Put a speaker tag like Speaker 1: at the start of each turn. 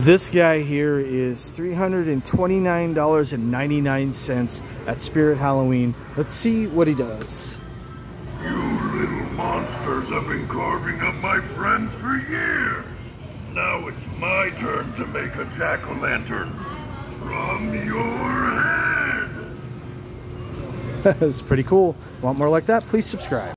Speaker 1: This guy here is $329.99 at Spirit Halloween. Let's see what he does.
Speaker 2: You little monsters have been carving up my friends for years. Now it's my turn to make a jack-o'-lantern from your head.
Speaker 1: That's pretty cool. Want more like that? Please subscribe.